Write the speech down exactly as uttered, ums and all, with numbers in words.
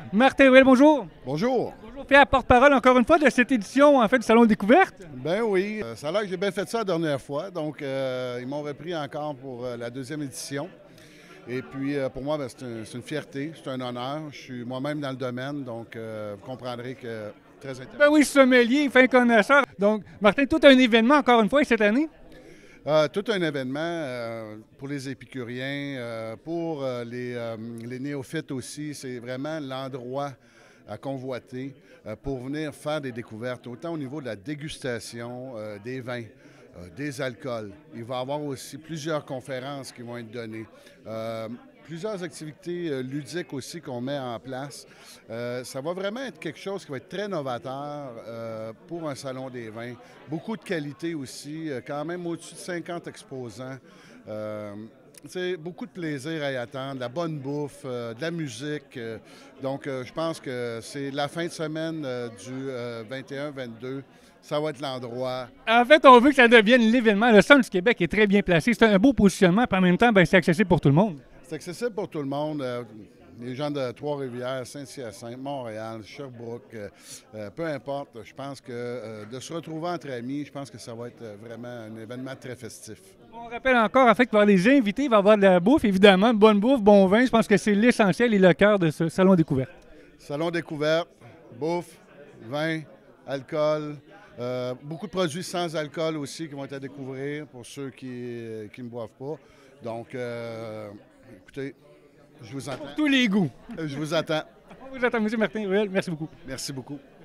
Martin Ruel, bonjour. Bonjour. Bonjour, Pierre, porte-parole encore une fois de cette édition en fait, du Salon de découverte. Ben oui, euh, ça a l'air que j'ai bien fait ça la dernière fois, donc euh, ils m'ont repris encore pour euh, la deuxième édition. Et puis euh, pour moi, ben, c'est un- c'est une fierté, c'est un honneur. Je suis moi-même dans le domaine, donc euh, vous comprendrez que très intéressant. Ben oui, sommelier, fin connaisseur. Donc, Martin, tout un événement encore une fois cette année. Euh, tout un événement euh, pour les épicuriens, euh, pour euh, les, euh, les néophytes aussi. C'est vraiment l'endroit à convoiter euh, pour venir faire des découvertes, autant au niveau de la dégustation euh, des vins, euh, des alcools. Il va y avoir aussi plusieurs conférences qui vont être données. Euh, Plusieurs activités euh, ludiques aussi qu'on met en place. Euh, ça va vraiment être quelque chose qui va être très novateur euh, pour un salon des vins. Beaucoup de qualité aussi, euh, quand même au-dessus de cinquante exposants. Euh, c'est beaucoup de plaisir à y attendre, de la bonne bouffe, euh, de la musique. euh, donc, euh, je pense que c'est la fin de semaine euh, du euh, vingt et un vingt-deux. Ça va être l'endroit. En fait, on veut que ça devienne l'événement. Le Salon du Québec est très bien placé. C'est un beau positionnement, puis en même temps, ben, c'est accessible pour tout le monde. C'est accessible pour tout le monde. euh, les gens de Trois-Rivières, Saint-Hyacinthe, Montréal, Sherbrooke, euh, euh, peu importe. Je pense que euh, de se retrouver entre amis, je pense que ça va être euh, vraiment un événement très festif. On rappelle encore, en fait, qu'il va y avoir des invités, il va y avoir de la bouffe, évidemment, bonne bouffe, bon vin. Je pense que c'est l'essentiel et le cœur de ce Salon découverte. Salon découverte, bouffe, vin, alcool, euh, beaucoup de produits sans alcool aussi qui vont être à découvrir pour ceux qui euh, qui ne boivent pas. Donc, euh, écoutez, je vous entends. Tous les goûts. Je vous attends. On vous attend, M. Martin Ruel. Merci beaucoup. Merci beaucoup.